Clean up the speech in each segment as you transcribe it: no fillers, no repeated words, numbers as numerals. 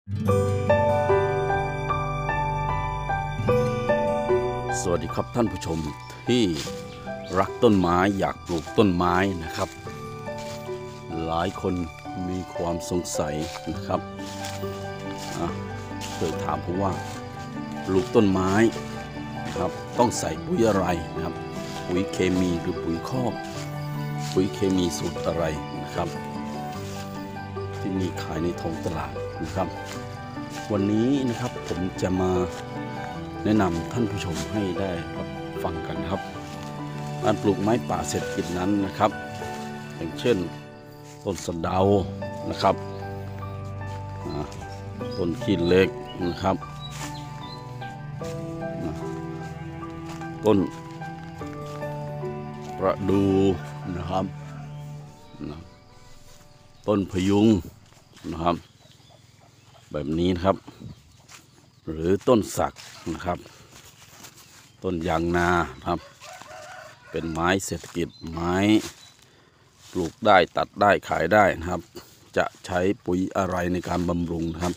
สวัสดีครับท่านผู้ชมที่รักต้นไม้อยากปลูกต้นไม้นะครับหลายคนมีความสงสัยนะครับเคยถามผมว่าปลูกต้นไม้นะครับต้องใส่ปุ๋ยอะไรนะครับปุ๋ยเคมีหรือปุ๋ยคอกปุ๋ยเคมีสูตรอะไรนะครับที่มีขายในท้องตลาดนะครับวันนี้นะครับผมจะมาแนะนำท่านผู้ชมให้ได้รับฟังกันครับการปลูกไม้ป่าเศรษฐกิจนั้นนะครับอย่างเช่นต้นสะเดานะครับต้นขี้เหล็กนะครับต้นประดู่นะครับต้นพยุงนะครับแบบนี้นะครับหรือต้นสักนะครับต้นยางนาครับเป็นไม้เศรษฐกิจไม้ปลูกได้ตัดได้ขายได้นะครับจะใช้ปุ๋ยอะไรในการบำรุงนะครับ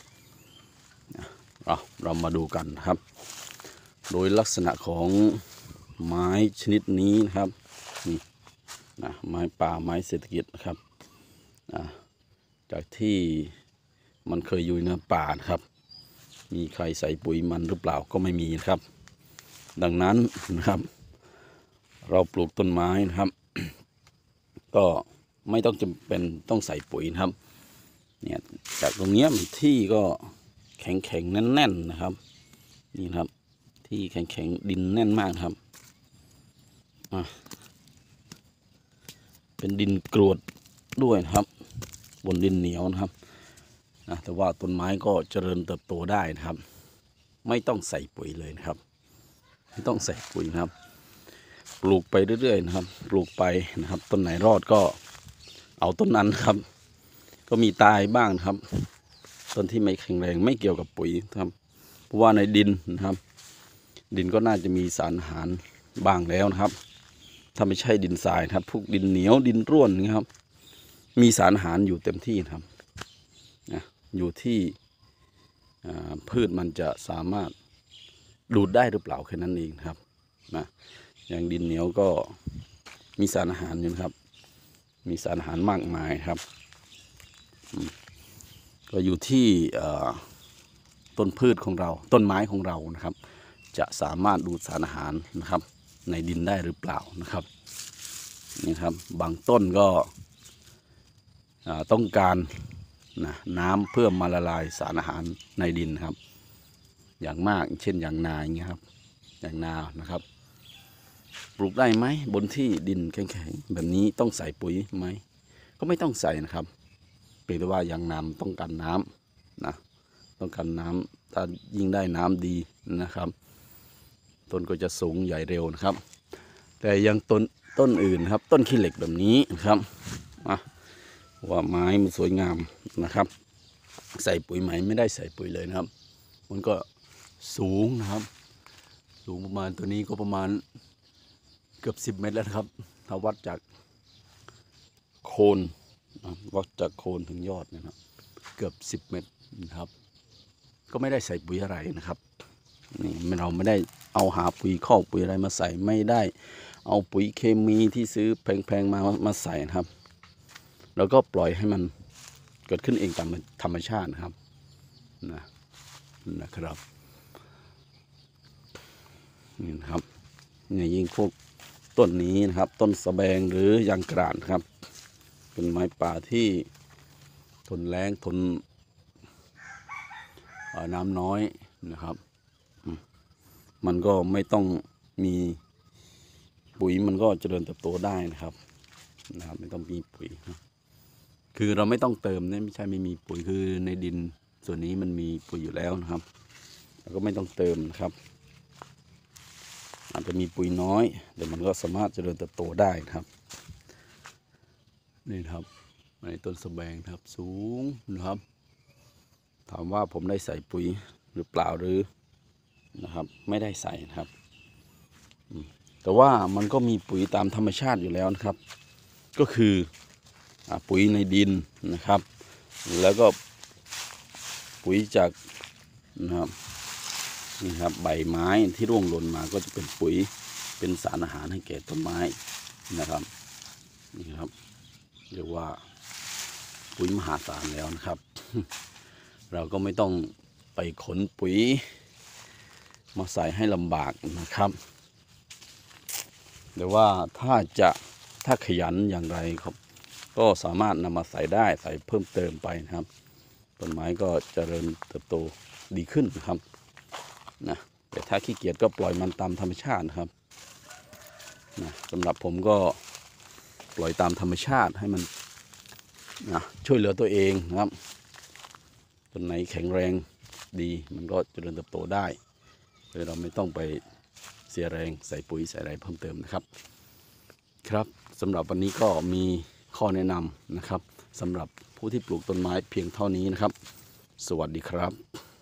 เรามาดูกันนะครับโดยลักษณะของไม้ชนิดนี้นะครับนี่นะไม้ป่าไม้เศรษฐกิจนะครับจากที่มันเคยอยู่ในป่านะครับมีใครใส่ปุ๋ยมันหรือเปล่าก็ไม่มีนะครับดังนั้นนะครับเราปลูกต้นไม้นะครับก็ไม่ต้องจำเป็นต้องใส่ปุ๋ยนะครับเนี่ยจากตรงนี้ที่ก็แข็งแน่นๆนะครับนี่ครับที่แข็งดินแน่นมากครับเป็นดินกรวดด้วยนะครับบนดินเหนียวนะครับแต่ว่าต้นไม้ก็เจริญเติบโตได้นะครับไม่ต้องใส่ปุ๋ยเลยนะครับไม่ต้องใส่ปุ๋ยนะครับปลูกไปเรื่อยๆนะครับปลูกไปนะครับต้นไหนรอดก็เอาต้นนั้นครับก็มีตายบ้างนะครับต้นที่ไม่แข็งแรงไม่เกี่ยวกับปุ๋ยครับเพราะว่าในดินนะครับดินก็น่าจะมีสารอาหารบ้างแล้วนะครับถ้าไม่ใช่ดินทรายนะครับพวกดินเหนียวดินร่วนนะครับมีสารอาหารอยู่เต็มที่นะครับอยู่ที่พืชมันจะสามารถดูดได้หรือเปล่าแค่นั้นเองครับอย่างดินเหนียวก็มีสารอาหารอยู่นะครับมีสารอาหารมากมายครับก็อยู่ที่ต้นพืชของเราต้นไม้ของเรานะครับจะสามารถดูดสารอาหารนะครับในดินได้หรือเปล่านะครับนี่ครับบางต้นก็ต้องการน้ำเพื่อมาละลายสารอาหารในดินครับอย่างมากเช่นอย่างนาอย่างเงี้ยครับอย่างนานะครับปลูกได้ไหมบนที่ดินแข็งๆแบบนี้ต้องใส่ปุ๋ยไหมก็ไม่ต้องใส่นะครับเพียงแต่ว่าอย่างนาต้องการน้ำต้องการน้ำถ้ายิ่งได้น้ำดีนะครับต้นก็จะสูงใหญ่เร็วนะครับแต่ยังต้นอื่นครับต้นขี้เหล็กแบบนี้นะครับว่าไม้มันสวยงามนะครับใส่ปุ๋ยไหมไม่ได้ใส่ปุ๋ยเลยนะครับมันก็สูงนะครับสูงประมาณตัวนี้ก็ประมาณเกือบ10 เมตรแล้วครับถ้าวัดจากโคนวัดจากโคนถึงยอดนะครับเกือบ10 เมตรนะครับก็ไม่ได้ใส่ปุ๋ยอะไรนะครับนี่เราไม่ได้เอาหาปุ๋ยคอกปุ๋ยอะไรมาใส่ไม่ได้เอาปุ๋ยเคมีที่ซื้อแพงๆมาใส่นะครับแล้วก็ปล่อยให้มันเกิดขึ้นเองตามธรรมชาตินะครับนะครับนี่นะครับเนี่ยยิ่งพวกต้นนี้นะครับต้นสะแบงหรือยางกรานครับเป็นไม้ป่าที่ทนแล้งทนน้ำน้อยนะครับมันก็ไม่ต้องมีปุ๋ยมันก็เจริญเติบโตได้นะครับไม่ต้องมีปุ๋ยคือเราไม่ต้องเติมนะไม่ใช่ไม่มีปุ๋ยคือในดินส่วนนี้มันมีปุ๋ยอยู่แล้วนะครับเราก็ไม่ต้องเติมนะครับอาจจะมีปุ๋ยน้อยแต่มันก็สามารถเจริญเติบโตได้ครับนี่ครับในต้นสะแบงครับสูงนะครับถามว่าผมได้ใส่ปุ๋ยหรือเปล่าหรือนะครับไม่ได้ใส่นะครับแต่ว่ามันก็มีปุ๋ยตามธรรมชาติอยู่แล้วนะครับก็คือปุ๋ยในดินนะครับแล้วก็ปปุ๋ยจากนะครับนี่ครับใบไม้ที่ร่วงหล่นมาก็จะเป็นปุ๋ยเป็นสารอาหารให้แก่ต้นไม้นะครับนี่ครับเรียกว่าปุ๋ยมหาศาลแล้วนะครับ เราก็ไม่ต้องไปขนปุ๋ยมาใส่ให้ลำบากนะครับแต่ว่าถ้าขยันอย่างไรครับก็สามารถนำมาใส่ได้ใส่เพิ่มเติมไปนะครับต้นไม้ก็เจริญเติบโตดีขึ้นนะครับนะแต่ถ้าขี้เกียจก็ปล่อยมันตามธรรมชาตินะครับนะสำหรับผมก็ปล่อยตามธรรมชาติให้มันนะช่วยเหลือตัวเองนะครับต้นไหนแข็งแรงดีมันก็เจริญเติบโตได้โดยเราไม่ต้องไปเสียแรงใส่ปุ๋ยใส่อะไรเพิ่มเติมนะครับครับสำหรับวันนี้ก็มีข้อแนะนำนะครับสำหรับผู้ที่ปลูกต้นไม้เพียงเท่านี้นะครับสวัสดีครับ